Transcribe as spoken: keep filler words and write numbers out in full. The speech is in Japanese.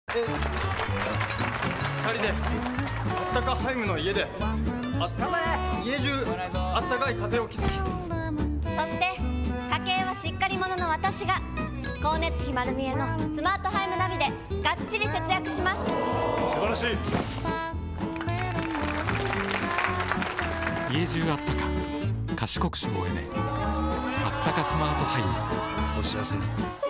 えふたりであったかハイムの家であった家中あったかい家庭を築き、 そして家計はしっかり者の私が光熱費丸見えのスマートハイムナビでがっちり節約します。 素晴らしい。 家中あったか賢く省エネあったかスマートハイム。 お幸せに。